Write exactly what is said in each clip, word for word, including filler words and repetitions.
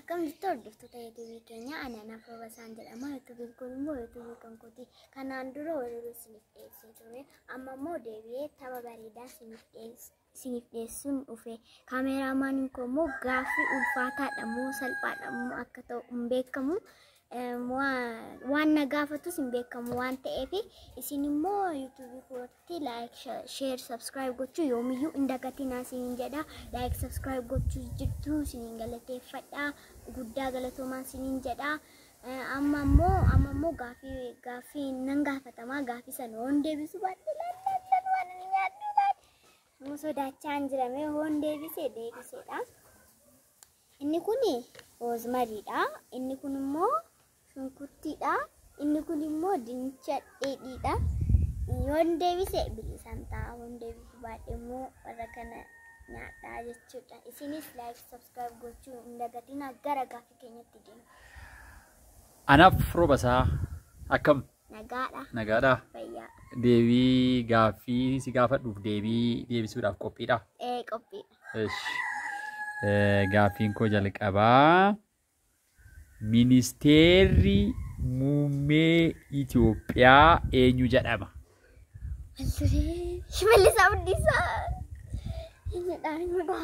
Akkam jirtu hordoftoota YouTube keenya Anaanaa Probasaan jedhama. YouTube kun immoo YouTube kan kooti. Kanaan dura walirra isiniif dhiyeessee ture. Amma immoo deebi'ee tapha bareedaa isiniif dhiyeessuun dhufe. Kaameraamaaniin koo immoo gaaffii ulfaataadha moo salphaadha moo akka ta'u hin beekamu. waan na gaafatus hin beekamu waan ta'eef isin immoo YouTube kootti like share subscribe gochuu yoomiyyuu hin dagatinaa isiniin jedha. Like subscribe gochuu jirtu isiniin galateeffadha. Guddaa galatoomaa isiniin jedha. Amma immoo amma immoo gaaffii gaaffii nan gaafatamaa gaaffii sana hoon deebisu baadhee laallatan waan inni nyaadhu baadhee. Amma sodaachaan jirame hoon deebisee deebiseedha. Inni kuni rosemariidha. Inni kun immoo shunkurtiidha. Inni kun immoo dinnicha dheedhiidha. Yoon deebise bilisan ta'a. Yoon deebisu baadhee immoo warra kana nyaadhaa jechuudha. Isinis like subscribe gochuu hin dagatinaa gara gaaffii keenyatti deemu. Anaaf Probasaa akkam? Nagaadha. Nagaadha. Fayyaa. Deebii gaaffii si gaafadhuuf deebii deebisuudhaaf qophiidha. Ee qophiidha. Eesh. Gaaffiin koo jalqabaa. Ministeerri muummee Itoophiyaa eenyu jedhama? Shimallis Abdiisaa. Eenyudha eenyudha?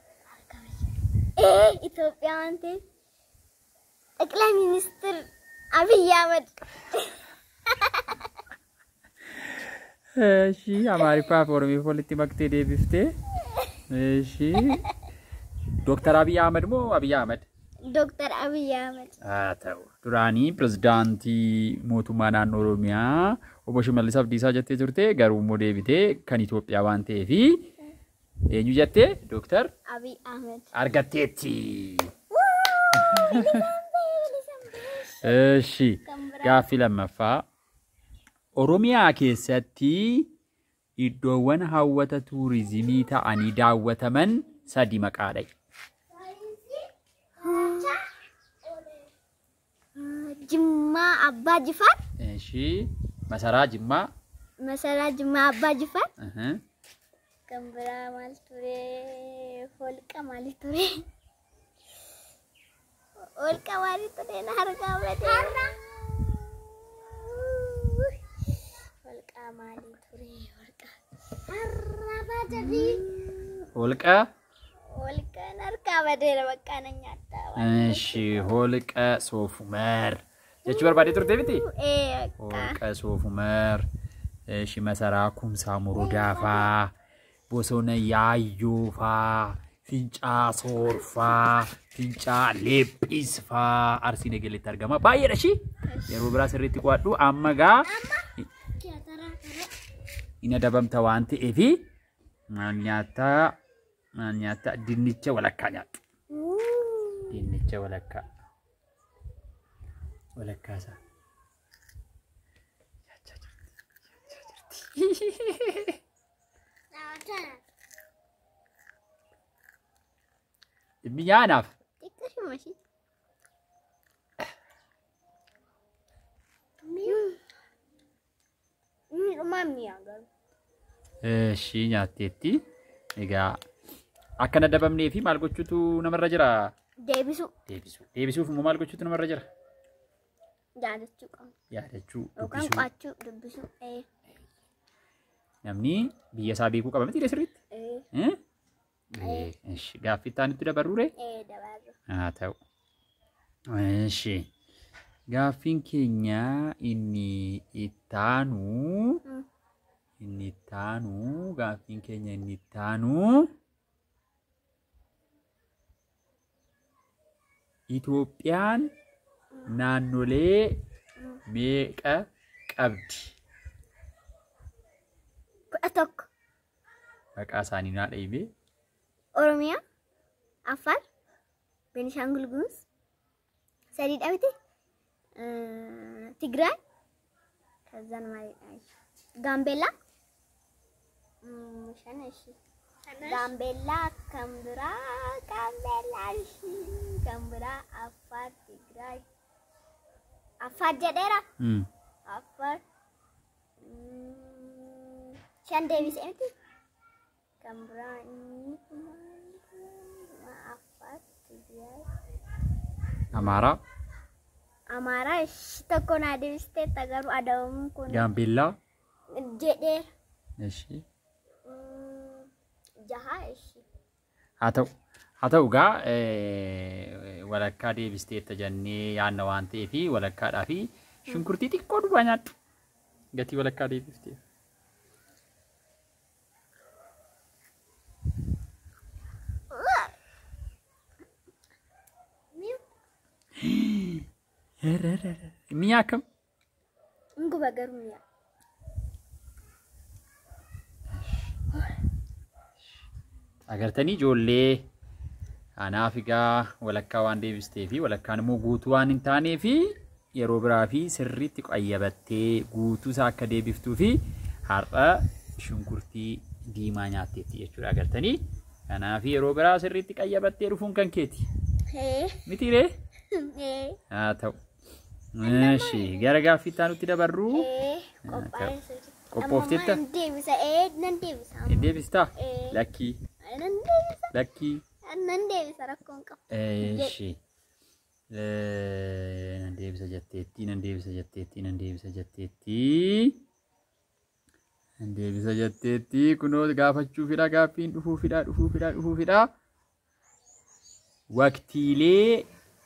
Ee Itoophiyaa waan ta'eef ጠቅላይ ሚኒስትር አብይ አህመድ። እሺ አማሪፋ ፎርሚ ፖለቲ መክቴ ዴቢፍቴ እሺ ዶክተር አብይ አህመድ ሞ አብይ አህመድ ዶክተር አብይ አህመድ አተው ዱራኒ ፕሬዝዳንት ሞቱማ ናኖ ኦሮሚያ ኦቦ ሽመልስ አብዲሳ ጀቴ ጅርቴ ገሩ ሞ ዴቢቴ ከን ኢትዮጵያ ዋንቴ ፊ ኤኙ ጀቴ ዶክተር አብይ አህመድ አርገቴቲ እሺ ጋፊ ለመፋ ኦሮሚያ ኬሰቲ ኢዶወን ሀወተ ቱሪዝሚ ታአኒ ዳወተመን ሰዲ መቃደይ ጅማ አባ ጅፋር እሺ መሰራ ጅማ መሰራ ጅማ አባ ጅፋር እህ ከምብራ ማልቱሬ ፎልቀ ማልቱሬ ولك وارد تدين هرقا ودين ولك مالي تري ولك هربا تدي ولك ولك نركا ودين بقى نياتا እሺ ሆልቀ ሶፉመር ጀች በርባዴ ቱር ዴቪቲ ايه ሆልቀ ሶፉመር እሺ መሰራ ኩምሳ ሙሩ ዳፋ ቦሶነ ያዩፋ Finca sorfa, finca lepisfa, arsi negeli targama. Bayar sih. Ya beberapa seriti kuat tu, amma ga. Ini ada bam tawanti evi. Nyata, nyata dinnicha walakka nyata. Dinnicha walakka. Walakka sa. Miyanaf. Tikar masih. Ini rumah miyagal. Eh, si nyateti. Ega. Akan ada bam nevi mal gochutu nomor rajara. Debisu. Debisu. Debisu fu mal gochutu nomor rajara. Ya ada cuka. Ya ada cu. Bukan pacu debisu. Eh. Namni biasa biku kapan tidak serit? Eh. Eh? Eh, እሺ ጋፊታን ትደ በሩሬ eh ደባሩ አታው እሺ ጋፊን ኬኛ ኢኒ ኢታኑ ኢኒ ኢታኑ ጋፊን ኬኛ ኢኒ ኢታኑ ኢትዮጵያን ናኖሌ ሜቀ ቀብድ አቶክ በቃ ሳኒና ዳይቤ ኦሮሚያ አፋር ቤኒሻንጉል ጉሙዝ ሰዲድ አብቲ ትግራይ ከዛን ማለት ጋምቤላ ሸነሽ ጋምቤላ ከምብራ ጋምቤላ እሺ ከምብራ አፋር ትግራይ አፋር ጀደራ አፋር ሸንዴ ቢሰንቲ ከምብራ Amara. Amara tokko na deebistee tagaru adamu kun. Gambilla. Jedhee. Eshi. Jaha eshi. Haa ta'u. Haa ta'u gaa walakkaa deebistee tajannee yaadna waan ta'eef walakkaadhaa fi shunkurtii xiqqoo duwwaa nyaadhu. Gatii walakkaa deebistee. Miyaa kam? Ngu bagaru miyaa. Agartanii ijoollee anaaf egaa walakkaa waan deebistee fi walakkaan immoo guutuu waan hin taanee fi yeroo biraa fi sirriitti qayyabattee guutuu isaa akka deebiftuu fi har'a shunkurtii diimaa nyaatteetti jechuudha agartanii. Kanaaf yeroo biraa sirriitti qayyabattee dhufuun kan keeti. Miti ree? Haa ta'u. Eshi gara gaaffii itti aanutti dabarru. Qophoofteetta? Deebisa ee nan deebisa. Deebistaa? Lakkii. Nan deebisa. Lakkii. Nan deebisa rakkoon qabu. Eshi. Nan deebisa jetteetti, nan deebisa jetteetti, nan deebisa jetteetti. Nan deebisa jetteetti kunoo gaafachuufidha gaaffiin dhufuufidha dhufuufidha dhufuufidha. Waqtiilee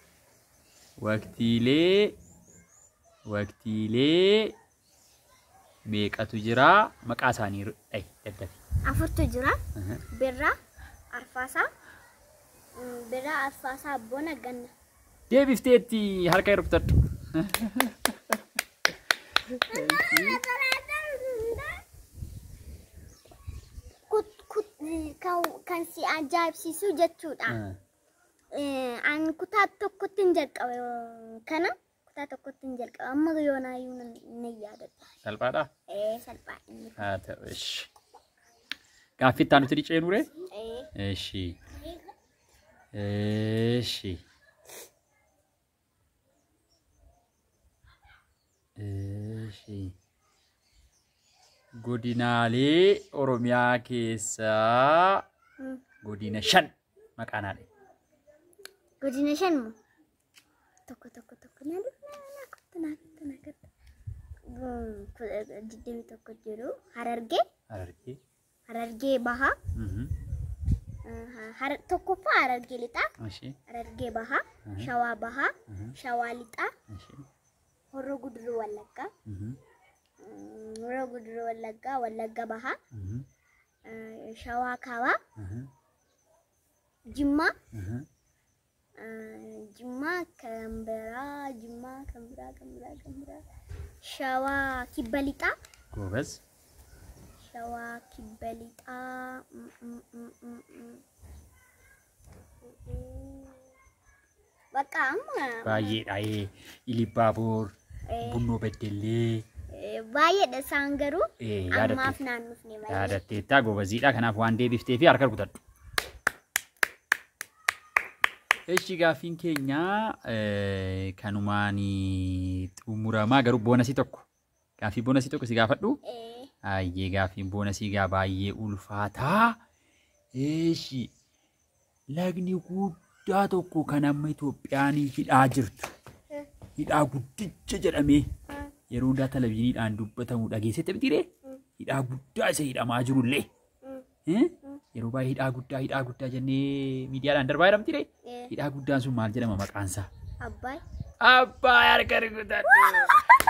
waqtiilee waqtiilee meeqatu jira maqaa isaanii dhahi daddafi. Afurtu jira. Birraa, arfaasaa, birraa, arfaasaa, bona, ganna. Deebifteetti harka hir'uftadhu. Kan si ajaa'ibsiisu jechuudha. An kutaa tokkotti hin jalqabe kana kutaa tokkotti hin jalqabe amma yoonaayyuu ni yaadadha. Salphaadhaa? Ee salphaa inni. Haa ta'u eshi. Gaaffii itti aanutti dhicee nuree? Eshi. Eshi. Eshi. Godinaalee Oromiyaa keessaa godina shan maqaan haadha. Godina shan moo? Tokko tokko tokko na dhufu na kottu na kottu na kottu. Digdami tokko jiru Harargee. Harargee. Harargee Bahaa. Tokkoffaa Harargee Lixaa. Harargee Bahaa. Shawaa Bahaa. Shawaa Lixaa. Horroo Guduruu Wallaggaa. Horroo Guduruu Wallaggaa. Wallagga Bahaa. Shawaa Kaabaa. Jimmaa. Jimmaa kan biraa. Jimmaa kan biraa kan biraa kan biraa. Shawaa Kibba Lixaa. Goobas. Shawaa Kibba Lixaa. Bakka amma. Baay'eedha. Ilibaaboor. Bunnoo Beddellee. Baay'eedha isaan garuu ammaaf naannofne baay'ee. Yaadatteettaa goobaziidha. Kanaaf waan deebiftee fi harka rukutadhu. Eshi gaaffiin keenya kanumaan xumuramaa garuu boonasii tokko. Gaaffii boonasii tokko si gaafadhu. Ayyee gaaffiin boonasii gaa baay'ee ulfaataa. Eshi lagni guddaa tokko kan amma Itoophiyaan hidhaa jirtu. Hidhaa guddicha jedhamee yeroo hundaa televezyiiniidhaan dubbatamu dhageessite bitiree hidhaa guddaa isa hidhamaa jirullee. Yeroo baay'ee hidhaa guddaa hidhaa guddaa jennee miidiyaadhaan darbaa jedhamtire. Hidhaa guddaan sun maal jedhama maqaansaa? Abbaay. Abbaay harka rukutadhu.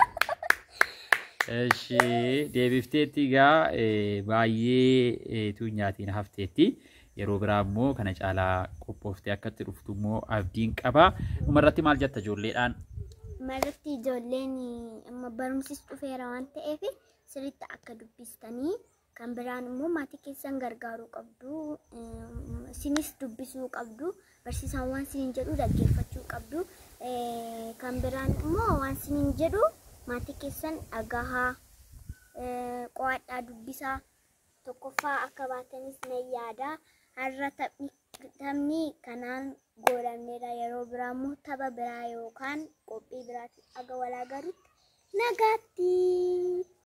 Eshi deebifteetti gaa baay'ee tuunyaatiin hafteetti. Yeroo biraa immoo kana caalaa qophooftee akkatti dhuftu immoo abdiin qaba. Dhumarratti maal jetta ijoolleedhaan? Dhumarratti ijoolleen amma barumsis dhufeera waan ta'eef sirriitti akka dubbistanii kan biraan immoo maatii keessan gargaaruu qabdu. Sinis dubbisuu qabdu. Barsiisaan waan siniin jedhu dhaggeeffachuu qabdu. Kan biraan immoo waan siniin jedhu maatii keessan dhagahaa qo'adhaa dubbisaa tokkoffaa akka baatanis na yaada. Har'a taphni kanaan godhameera yeroo biraa immoo tapha biraa yookaan qophii biraatti aga walaa garuutti nagaatti.